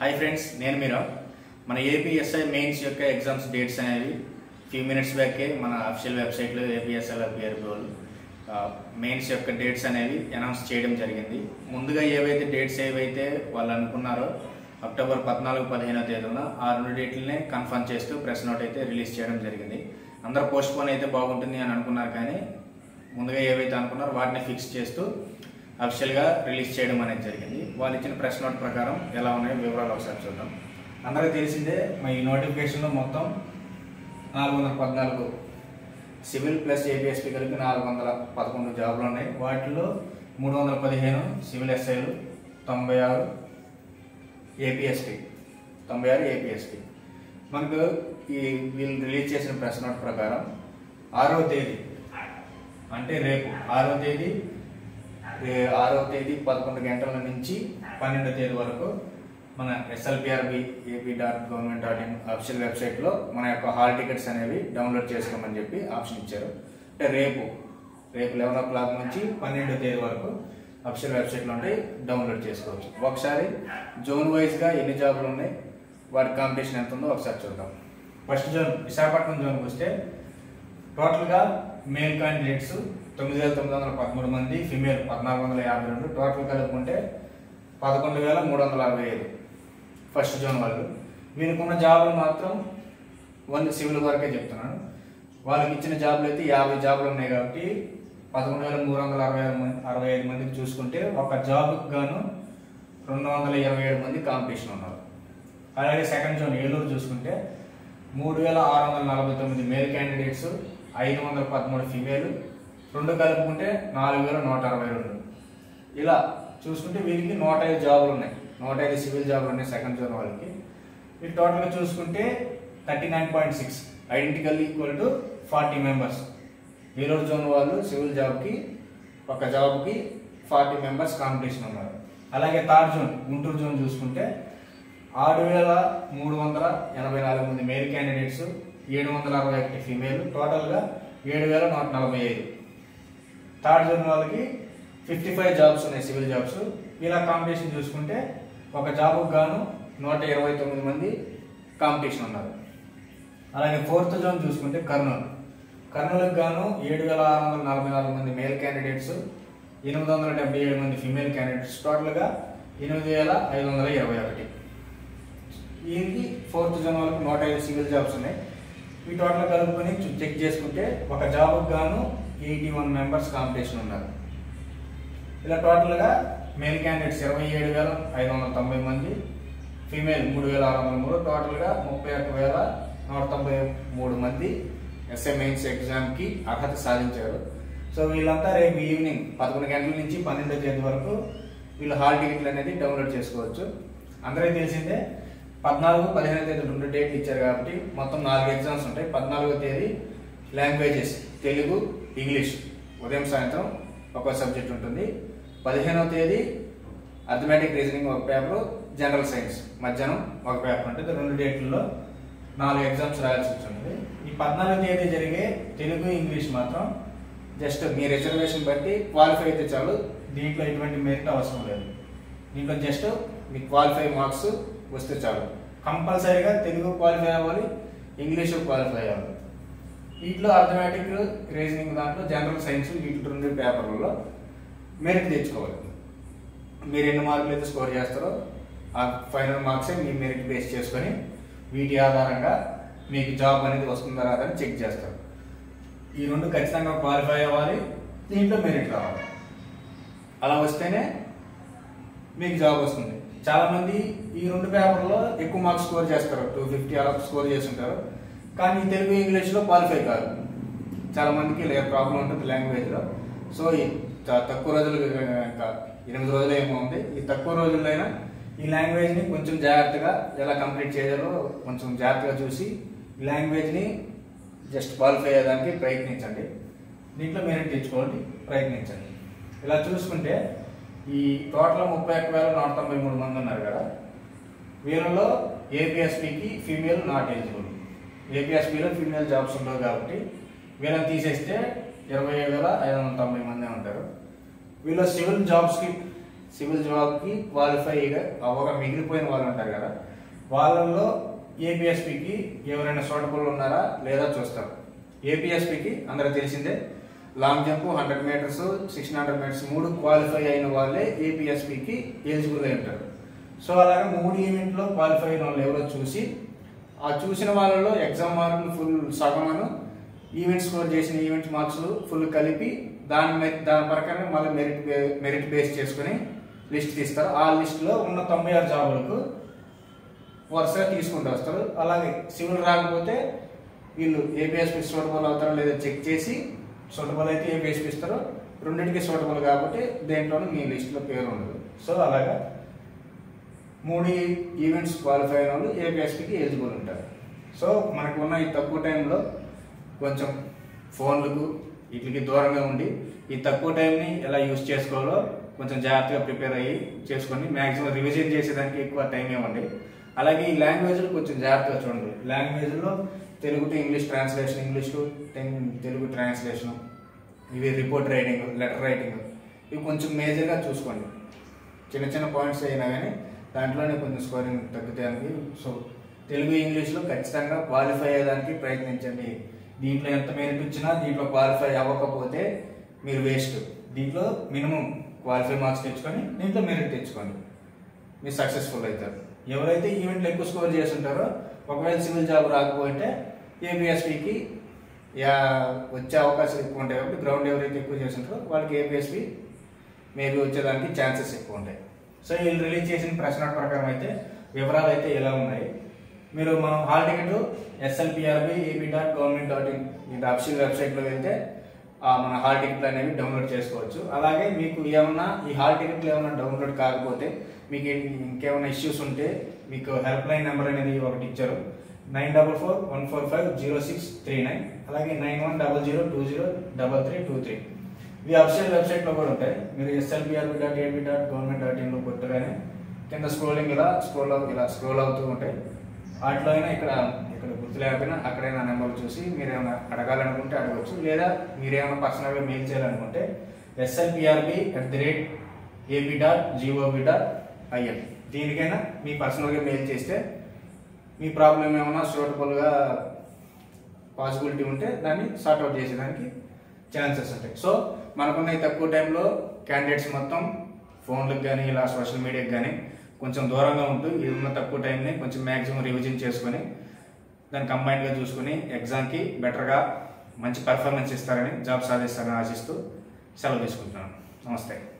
Hi friends నేను మీరా మన ఏపీఎస్ఐ మెయిన్స్ యొక్క ఎగ్జామ్స్ డేట్స్ అనేవి ఫ్యూ మినిట్స్ బ్యాకే మన అఫీషియల్ వెబ్సైట్ లో ఏపీఎస్ఐ మెయిన్స్ యొక్క డేట్స్ అనేవి అనౌన్స్ చేయడం జరిగింది. ముందుగా ఏవైతే డేట్స్ ఏవైతే వాళ్ళు అనుకున్నారో అక్టోబర్ 14, 15వ తేదీన ఆ రెండు డేట్లనే కన్ఫర్మ్ చేస్తూ ప్రెస్ నోట్ అయితే రిలీజ్ చేయడం జరిగింది. అందరూ పోస్ట్ పోన్ అయితే బాగుంటుంది అని అనుకున్నారు, కానీ ముందుగా ఏవైతే అనుకున్నారో వాటిని ఫిక్స్ చేస్తూ అఫీషియల్ గా రిలీజ్ చేయడం అనేది జరిగింది. వాళ్ళు ఇచ్చిన ప్రెస్ నోట్ ప్రకారం ఎలా ఉన్నాయో వివరాలు ఒకసారి చూద్దాం. అందరికీ తెలిసిందే, ఈ నోటిఫికేషన్ లో మొత్తం 414 సివిల్ ప్లస్ ఏపీఎస్పీ కలిపి 411 జాబ్లు ఉన్నాయి. వాటిలో 315 సివిల్ ఎస్ఐలు, 96 ఏపీఎస్పీ. మనకు ఈ వీళ్ళు రిలీజ్ చేసిన ప్రెస్ నోట్ ప్రకారం 6వ తేదీ అంటే రేపు 6వ తేదీ 11 గంటల నుంచి 12వ తేదీ వరకు మన slprb.ap.government.in అఫీషియల్ వెబ్సైట్లో మన యొక్క హాల్ టికెట్స్ అనేవి డౌన్లోడ్ చేసుకోమని చెప్పి ఆప్షన్ ఇచ్చారు. అంటే రేపు 11 o'clock నుంచి 12వ తేదీ వరకు అఫీషియల్ వెబ్సైట్లో ఉంటే డౌన్లోడ్ చేసుకోవచ్చు. ఒకసారి జోన్ వైజ్గా ఎన్ని జాబులు ఉన్నాయి, వాటి కాంపిటీషన్ ఎంత ఉందో ఒకసారి చూద్దాం. ఫస్ట్ జోన్ విశాఖపట్నం జోన్కి వస్తే టోటల్గా మేల్ క్యాండిడేట్స్ 9,913 మంది, ఫిమేల్ 1,452, టోటల్ కలుపుకుంటే 11,365 ఫస్ట్ జోన్ వాళ్ళు. వీళ్ళకున్న జాబులు మాత్రం 1 సివిల్ వరకే చెప్తున్నాను. వాళ్ళకి ఇచ్చిన జాబులు అయితే 50 జాబులు ఉన్నాయి కాబట్టి 11,365 మందికి చూసుకుంటే ఒక జాబ్కి గాను 227 మంది కాంపిటీషన్ ఉన్నారు. అలాగే సెకండ్ జోన్ ఏలూరు చూసుకుంటే 3,649 మేల్ క్యాండిడేట్స్, 513 ఫిమేల్, 2 కలుపుకుంటే 4,162. ఇలా చూసుకుంటే వీరికి 105 జాబులు ఉన్నాయి, 105 సివిల్ జాబులు ఉన్నాయి సెకండ్ జోన్ వాళ్ళకి. వీళ్ళు టోటల్గా చూసుకుంటే 39.6 identical equal to 40 members. Eluru zone వాళ్ళు సివిల్ జాబ్కి ఒక జాబ్కి 40 మెంబర్స్ కాంపిటీషన్ ఉన్నారు. అలాగే థర్డ్ జోన్ గుంటూరు జోన్ చూసుకుంటే 6,384 మంది మేల్ క్యాండిడేట్స్, 761 ఫిమేల్, టోటల్గా 7,145. థర్డ్ జోన్ వాళ్ళకి 55 జాబ్స్ ఉన్నాయి సివిల్ జాబ్స్. ఇలా కాంపిటీషన్ చూసుకుంటే ఒక జాబ్కు గాను 129 మంది కాంపిటీషన్ ఉన్నారు. అలాగే ఫోర్త్ జోన్ చూసుకుంటే కర్నూలుకి గాను 7,644 మంది మేల్ క్యాండిడేట్స్, 877 మంది ఫిమేల్ క్యాడిడేట్స్, టోటల్గా 8,521. వీరికి ఫోర్త్ జోన్ వాళ్ళకి 105 సివిల్ జాబ్స్ ఉన్నాయి. ఈ టోటల్ కలుపుకొని చెక్ చేసుకుంటే ఒక జాబ్కు గాను 81 మెంబర్స్ కాంపిటీషన్ ఉన్నారు. ఇలా టోటల్గా మేల్ క్యాండిడేట్స్ 27,590 మంది, ఫీమేల్ 3,603, టోటల్గా 31,193 మంది ఎస్ఐ మెయిన్స్ ఎగ్జామ్కి అర్హత సాధించారు. సో వీళ్ళంతా రేపు ఈవినింగ్ 11 గంటల నుంచి 12వ తేదీ వరకు వీళ్ళు హాల్ టికెట్లు అనేది డౌన్లోడ్ చేసుకోవచ్చు. అందరికీ తెలిసిందే 14, 15వ తేదీ 2 డేట్లు ఇచ్చారు కాబట్టి మొత్తం 4 ఎగ్జామ్స్ ఉంటాయి. 14వ తేదీ లాంగ్వేజెస్ తెలుగు, ఇంగ్లీష్ ఉదయం సాయంత్రం ఒక సబ్జెక్ట్ ఉంటుంది. 15వ తేదీ అర్థమెటిక్ రీజనింగ్ ఒక పేపర్, జనరల్ సైన్స్ మధ్యాహ్నం ఒక పేపర్ ఉంటుంది. 2 డేట్లలో 4 ఎగ్జామ్స్ రాయాల్సి ఉంటుంది. ఈ 14వ తేదీ జరిగే తెలుగు, ఇంగ్లీష్ మాత్రం జస్ట్ మీ రిజర్వేషన్ బట్టి క్వాలిఫై అయితే చాలు. దీంట్లో ఎటువంటి మెరిట్ అవసరం లేదు. దీంట్లో జస్ట్ మీ క్వాలిఫై మార్క్స్ వస్తే చాలు. కంపల్సరీగా తెలుగు క్వాలిఫై అవ్వాలి, ఇంగ్లీష్ క్వాలిఫై అవ్వాలి. వీటిలో అర్థమెటిక్ రీజనింగ్ దాంట్లో జనరల్ సైన్స్ వీటి 2 పేపర్లలో మెరిట్ తెచ్చుకోవాలి. మీరు ఎన్ని మార్కులు అయితే స్కోర్ చేస్తారో ఆ ఫైనల్ మార్క్సే మీ మెరిట్ బేస్ చేసుకొని వీటి ఆధారంగా మీకు జాబ్ అనేది వస్తుందా రాదని చెక్ చేస్తారు. ఈ 2 ఖచ్చితంగా క్వాలిఫై అవ్వాలి, దీంట్లో మెరిట్ రావాలి. అలా వస్తేనే మీకు జాబ్ వస్తుంది. చాలామంది ఈ 2 పేపర్లో ఎక్కువ మార్క్స్ స్కోర్ చేస్తారు, 250 అలా స్కోర్ చేస్తుంటారు, కానీ తెలుగు, ఇంగ్లీష్లో క్వాలిఫై కాదు. చాలామందికి ప్రాబ్లం ఉంటుంది లాంగ్వేజ్లో. సో తక్కువ రోజులు, ఇంకా 8 రోజులు ఏమో ఉంది, ఈ తక్కువ రోజులైనా ఈ లాంగ్వేజ్ని కొంచెం జాగ్రత్తగా ఎలా కంప్లీట్ చేయాలో కొంచెం జాగ్రత్తగా చూసి ఈ లాంగ్వేజ్ని జస్ట్ క్వాలిఫై అయ్యేదానికి ప్రయత్నించండి. దీంట్లో మెరిట్ తెచ్చుకోండి, ప్రయత్నించండి. ఇలా చూసుకుంటే ఈ టోటల్ 31,193 మంది ఉన్నారు కదా, వీళ్ళలో ఏపీఎస్పీకి ఫీమేల్ నాట్ ఎలిజిబుల్. ఏపీఎస్పీలో ఫీమేల్ జాబ్స్ ఉండవు కాబట్టి వీళ్ళని తీసేస్తే 27,590 మంది ఉంటారు. వీళ్ళు సివిల్ జాబ్స్కి సివిల్ జాబ్కి క్వాలిఫై అవ్వగా మిగిలిపోయిన వాళ్ళు ఉంటారు కదా, వాళ్ళల్లో ఏపీఎస్పికి ఎవరైనా సూటబుల్ ఉన్నారా లేదా చూస్తారు. ఏపీఎస్పికి అందరూ తెలిసిందే, long jump 100 metres 1600 metres 3 qualify అయిన వాళ్ళే ఏపీఎస్పికి ఎలిజిబుల్ అయి ఉంటారు. సో అలాగే 3 ఈవెంట్లో క్వాలిఫై అయిన వాళ్ళు ఎవరో చూసి, ఆ చూసిన వాళ్ళలో ఎగ్జామ్ మార్కులు ఫుల్ సగమను, ఈవెంట్ స్కోర్ చేసిన ఈవెంట్ మార్క్స్ ఫుల్ కలిపి దాని ప్రకారం మళ్ళీ మెరిట్ బేస్ చేసుకుని లిస్ట్ తీస్తారు. ఆ లిస్టులో ఉన్న 96 జాబులకు వరుసగా తీసుకుంటూ వస్తారు. అలాగే సివిల్ రాకపోతే వీళ్ళు ఏపీఎస్పీ సూటబుల్ అవుతారో లేదో చెక్ చేసి, సూటబుల్ అయితే ఏపీఎస్పీ ఇస్తారు, రెండింటికి సూటబుల్ కాబట్టి దేంట్లోనూ మీ లిస్టులో పేరు ఉండదు. సో అలాగా 3 ఈవెంట్స్ క్వాలిఫై అయిన వాళ్ళు ఏపీఎస్పీకి ఎలిజిబుల్ ఉంటారు. సో మనకు ఉన్న ఈ తక్కువ టైంలో కొంచెం ఫోన్లకు వీటికి దూరంగా ఉండి ఈ తక్కువ టైంని ఎలా యూజ్ చేసుకోవాలో కొంచెం జాగ్రత్తగా ప్రిపేర్ అయ్యి చేసుకొని మ్యాక్సిమం రివిజన్ చేసేదానికి ఎక్కువ టైం ఇవ్వండి. అలాగే ఈ లాంగ్వేజ్లు కొంచెం జాగ్రత్తగా చూడండి. లాంగ్వేజ్లో Telugu to English translation, English to Telugu translation, ఇవి రిపోర్ట్ రైటింగ్, లెటర్ రైటింగ్, ఇవి కొంచెం మేజర్గా చూసుకోండి. చిన్న చిన్న పాయింట్స్ అయినా కానీ దాంట్లోనే కొంచెం స్కోరింగ్ తగ్గుతానికి. సో తెలుగు ఇంగ్లీష్లో ఖచ్చితంగా క్వాలిఫై అయ్యేదానికి ప్రయత్నించండి. దీంట్లో ఎంత మెరిట్ వచ్చినా దీంట్లో క్వాలిఫై అవ్వకపోతే మీరు వేస్ట్. దీంట్లో మినిమం క్వాలిఫై మార్క్స్ తెచ్చుకొని దీంట్లో మెరిట్ తెచ్చుకోండి, మీరు సక్సెస్ఫుల్ అవుతారు. ఎవరైతే ఈవెంట్లు ఎక్కువ స్కోర్ చేస్తుంటారో, ఒకవేళ సివిల్ జాబ్ రాకపోతే ఏపీఎస్పీకి వచ్చే అవకాశాలు ఎక్కువ ఉంటాయి. కాబట్టి గ్రౌండ్ ఎవరైతే ఎక్కువ చేస్తుంటారో వాళ్ళకి ఏపీఎస్పీ మేబీ వచ్చేదానికి ఛాన్సెస్ ఎక్కువ ఉంటాయి. సో వీళ్ళు రిలీజ్ చేసిన ప్రెస్ నోట్ ప్రకారం అయితే వివరాలు అయితే ఇలా ఉన్నాయి. మీరు మనం హాల్ టికెట్ slprb.ap.government.in ఇది అఫీషియల్ వెబ్సైట్లో వెళ్తే మన హాల్ టికెట్లు అనేవి డౌన్లోడ్ చేసుకోవచ్చు. అలాగే మీకు ఏమన్నా ఈ హాల్ టికెట్లు ఏమైనా డౌన్లోడ్ కాకపోతే, మీకు ఇంకేమైనా ఇష్యూస్ ఉంటే మీకు హెల్ప్ లైన్ నెంబర్ అనేది ఒకటి ఇచ్చారు, 9441450639, అలాగే 9100203323. ఇవి అఫీషియల్ వెబ్సైట్లో కూడా ఉంటాయి. మీరు slprb.ap.government.in కొట్టగానే కింద స్క్రోలింగ్ ఇలా స్క్రోల్ అవుతూ ఉంటాయి. వాటిలో అయినా ఇక్కడ గుర్తు లేకపోయినా అక్కడైనా నెంబర్లు చూసి మీరు ఏమైనా అడగాలనుకుంటే అడగవచ్చు. లేదా మీరేమైనా పర్సనల్గా మెయిల్ చేయాలనుకుంటే slprb@ap.gov.in దీనికైనా మీ పర్సనల్గా మెయిల్ చేస్తే మీ ప్రాబ్లం ఏమైనా సూటబుల్గా పాసిబిలిటీ ఉంటే దాన్ని సార్ట్అవుట్ చేసేదానికి ఛాన్సెస్ ఉంటాయి. సో మనకున్న ఈ తక్కువ టైంలో క్యాండిడేట్స్ మొత్తం ఫోన్లకు కానీ ఇలా సోషల్ మీడియాకి కానీ కొంచెం దూరంగా ఉంటూ ఈ ఉన్న తక్కువ టైంని కొంచెం మ్యాక్సిమం రివిజన్ చేసుకొని దాన్ని కంబైన్డ్గా చూసుకుని ఎగ్జామ్కి బెటర్గా మంచి పర్ఫార్మెన్స్ ఇస్తారని, జాబ్ సాధిస్తారని ఆశిస్తూ సెలవు తీసుకుంటున్నాను. నమస్తే.